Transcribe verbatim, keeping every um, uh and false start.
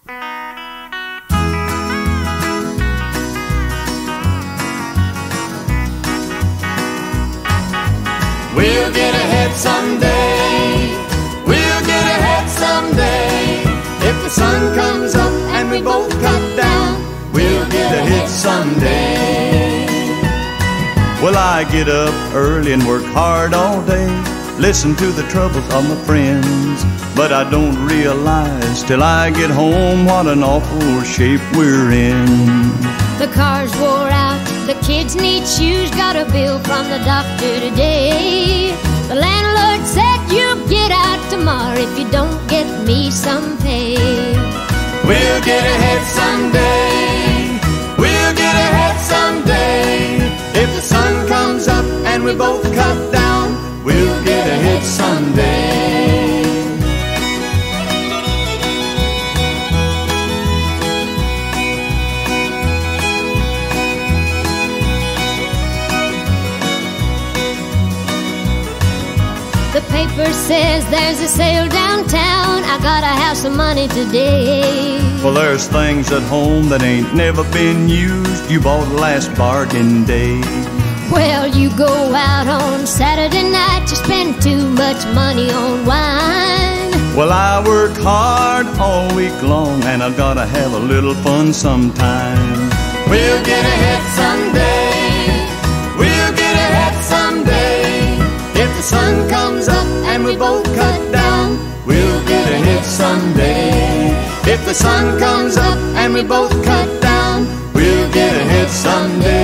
We'll get ahead someday. We'll get ahead someday. If the sun comes up and we both cut down, we'll get ahead someday. Well, I get up early and work hard all day, listen to the troubles of my friends, but I don't realize till I get home what an awful shape we're in. The car's wore out, the kids need shoes, got a bill from the doctor today. The landlord said you'll get out tomorrow if you don't get me some pay. We'll get ahead someday. We'll get ahead someday. If the sun comes up and we both cut down, we'll get ahead someday. The paper says there's a sale downtown, I got a house of money today. Well, there's things at home that ain't never been used, you bought last bargain day. Well, you go out on Saturday night, you spend too much money on wine. Well, I work hard all week long, and I gotta have a little fun sometime. We'll get ahead someday. We'll get ahead someday. If the sun comes up and we both cut down, we'll get ahead someday. If the sun comes up and we both cut down, we'll get ahead someday.